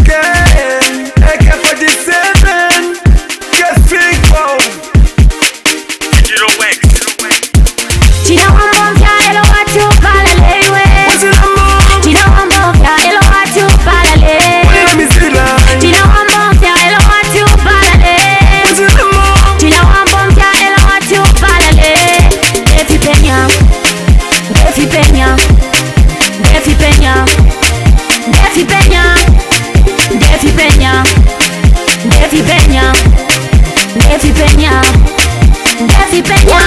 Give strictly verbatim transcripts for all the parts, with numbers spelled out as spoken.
K, A K forty-seven, get big bone. Zero X. China wambonga elo watu palalewe. China wambonga elo watu palale. China wambonga elo watu palale. China wambonga elo watu palale. Defi Peña, Defi Peña, Defi Peña, Defi Peña, Defi Peña, Defi Peña, Defi Peña, Defi Peña.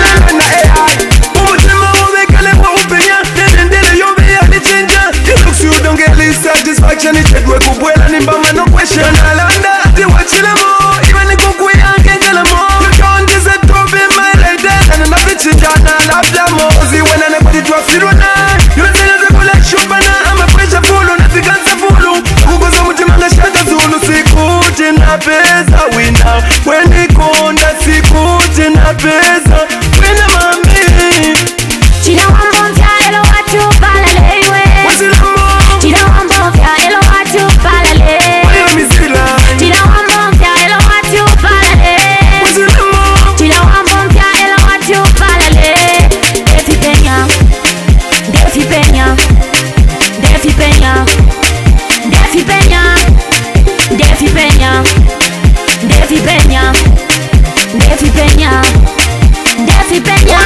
Satisfaction is dead, we could well and in Bama, no question. Alanda, they watch it more, even the cook we can't tell them more. You can't just a top in my like that, and I'm a bitch in Ghana, I love them more. See, when I put it to a field on that, you're saying the collection, but I'm a pressure full on the guns of Fulu. Who goes on with him and the shadows, Zulu, see, good in a pesa, we now. When they go on that, see, good in a pesa, when I'm a me. China wambonga elo watu palalewe. China wambonga elo watu palale. China wambonga elo watu palale. China wambonga elo watu palale. Defi Peña, Defi Peña, Defi Peña, Defi Peña, Defi Peña, Defi Peña, Defi Peña, Defi Peña.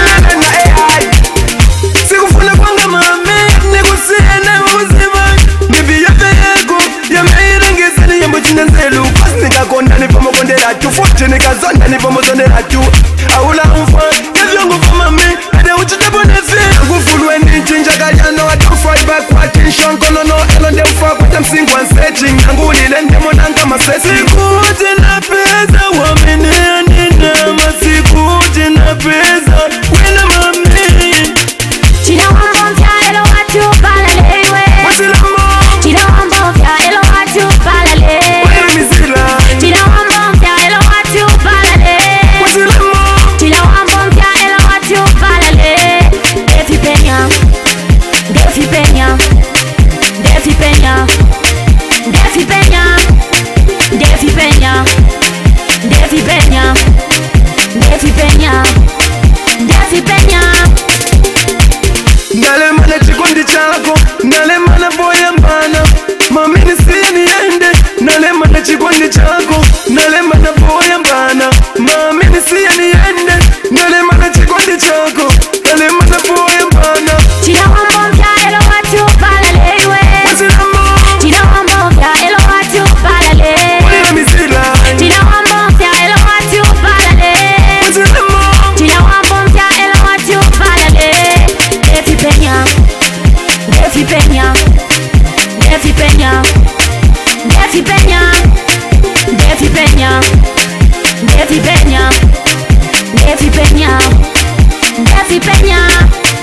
Sikufuna kwanga mame, nekusena uzima. Bibi ya mego, ya meira ngesani yambo chinenzelu. Pasnika konda ni pomo kondera tu, futi nikazonda ni pomo zondera tu. Aula umfa, kevyongo kwa mame, ade uchitebo nefe. Kufulwe ni chinja galiano, I don't fight back kwa tension. Kono no elo dem fuck with them single and searching. Anguli lende monanga masesi. Sikuti na pesa, wamene anina. Masikuti na pesa, wena mame. China wambonga elo watu palalewe. China wambonga elo watu palale. China wambonga elo watu palale. China wambonga elo watu palale. Defi Peña, Defi Peña, Defi Peña, Defi Peña, Defi Peña, Defi Peña, Defi Peña, Defi Peña. Nale mana chikundi chako, nale mana boya mbana. Mami nisiye niende, nale mana chikundi chako, nale mana boya mbana. Mami nisiye niende, nale mana chikundi chako, nale mana boya mbana. China wambonga elo watu palalewe. China wambonga elo watu palale. China wambonga elo watu palale. China wambonga elo watu palale. Defi Peña, Defi Peña, Defi Peña, Defi Peña, Defi Peña, Defi Peña, Defi Peña, Defi Peña.